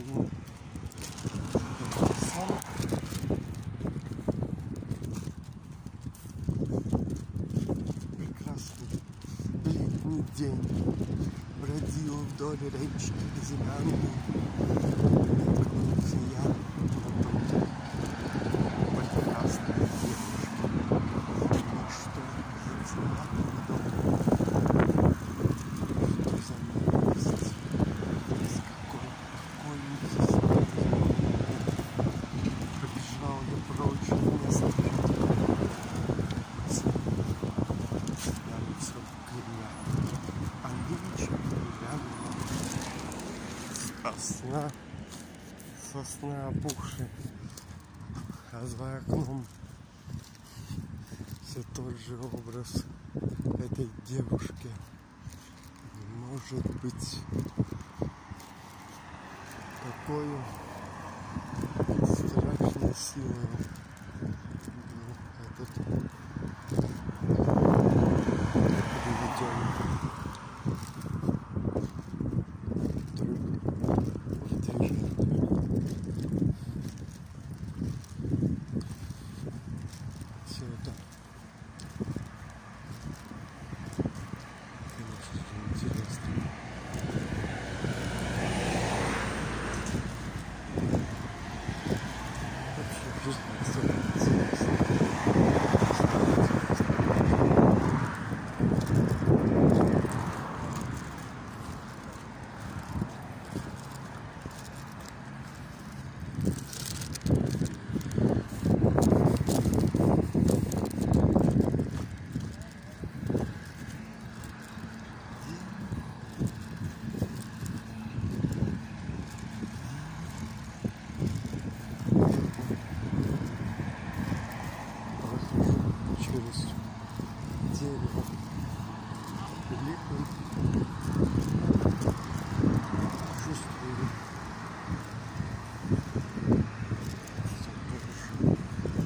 ему сам. Прекрасный летний день. Бродил вдоль речки безымянной. Наткнулся я на тот прекрасной девушки. И что за цена передо что за милость, из какой побежал я прочь от места. Я лицо клея, а нынче глянула сосна опухшая, а за окном все тот же образ этой девушки. Не может быть такой страшной силой был этот приведенный друг этой жертвы. Все это, конечно же, интересно. Вообще жизнь интересна. Через дерево великое чувствую все больше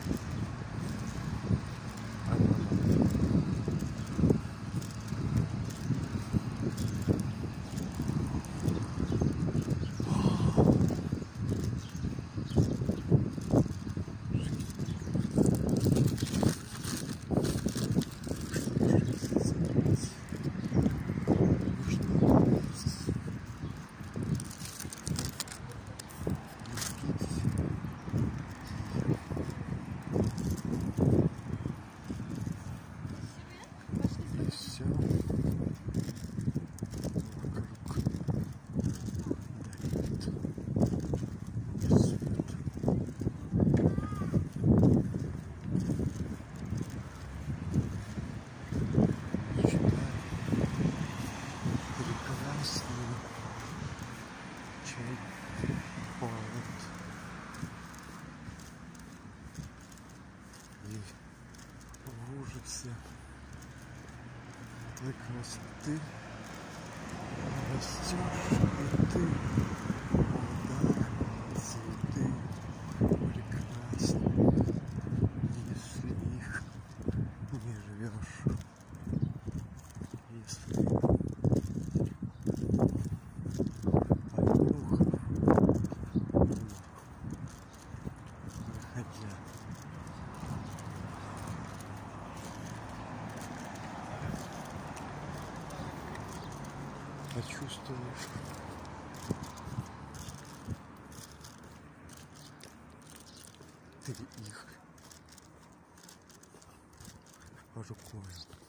и все вокруг дарит свет. Читаю прекрасный чай полет. И в ужасе той красоты растешь и ты, о да, цветы прекрасны, если их не живешь, если понюхав, выходя. Почувствуешь ты их рукой.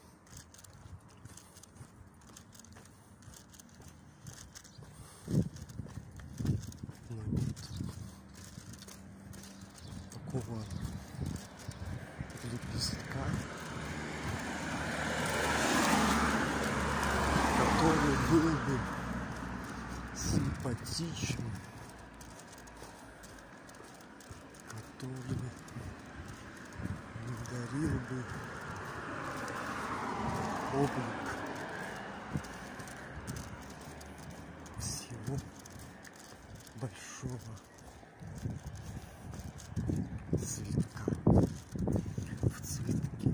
Но нет такого лепестка, который был бы симпатичен, который не дарил бы облик всего большого цветка в цветке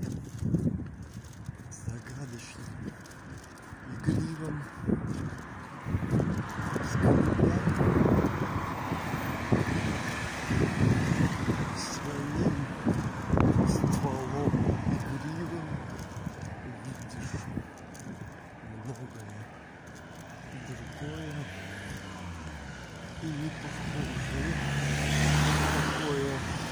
загадочным, игривым, с голубями не похоже. Такое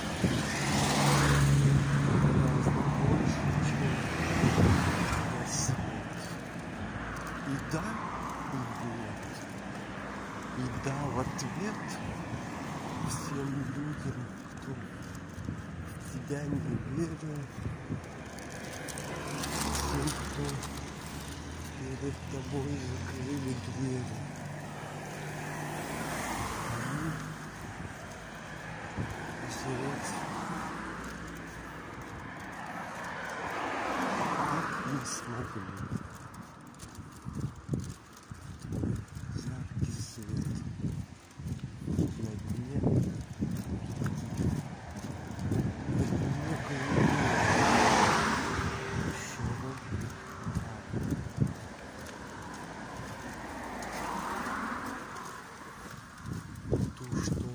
гораздо больше, чем рассвет. И да, и нет. И да, в ответ всем людям, кто в тебя не верил, всем, кто перед тобой закрыли двери. Взять как не смогли. Яркий свет на дне широкий то, что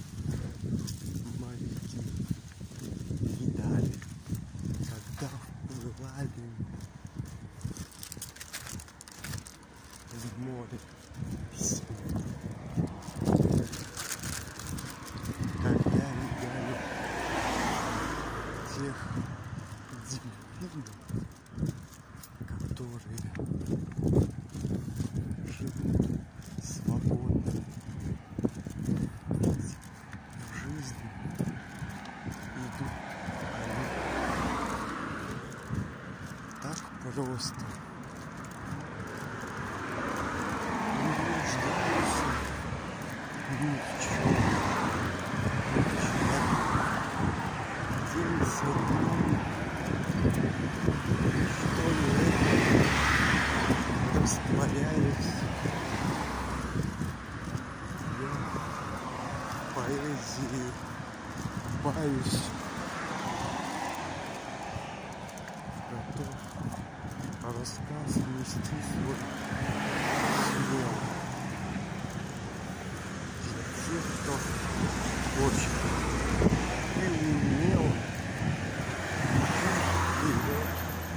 моряки видали, когда вплывали в море письма, когда видали тех дельфинов, которые живут свободно, ведь в жизни идут они так просто. Не нужно ни в чем, день за днем, что это растворяюсь я в поэзии, купаюсь, готов рассказ нести свой смело для тех, кто хочет и умел, и вот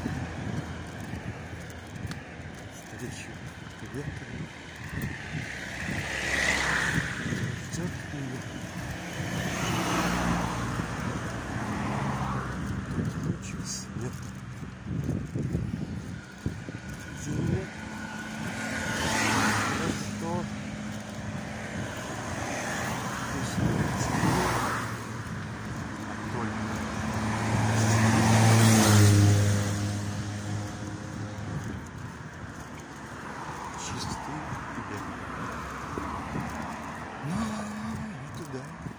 встречу ветра ждет меня тот лучик света, где нет простор, пустых теней, а только чистый берег. Ну, и туда.